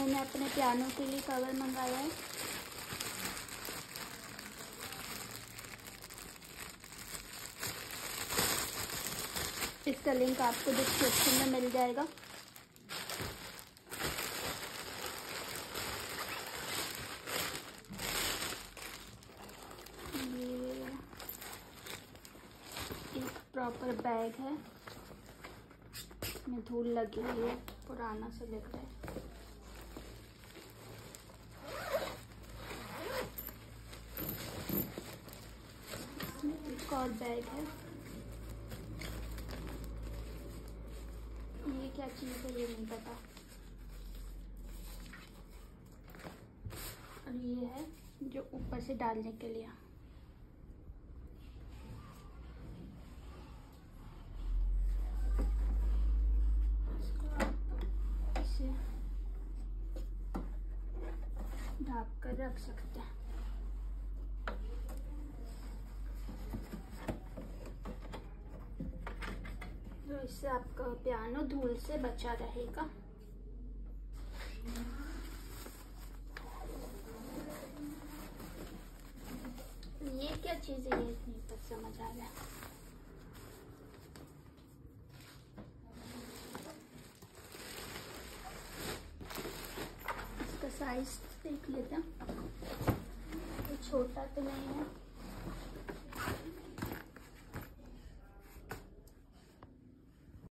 मैंने अपने पियानो के लिए कवर मंगाया है। इसका लिंक आपको डिस्क्रिप्शन में मिल जाएगा। ये एक प्रॉपर बैग है, इसमें धूल लगी हुई है, पुराना सा लग रहा है। इसमें एक और बैग है। ये क्या चीज़ है ये नहीं पता। और ये है जो ऊपर से डालने के लिए। इसे ढक कर रख सकते हैं। तो इससे आपका पियानो धूल से बचा रहेगा। ये क्या चीज़ है ये नहीं पर समझ आ रहा है। इसका साइज देख लेते हैं, ये छोटा तो नहीं है।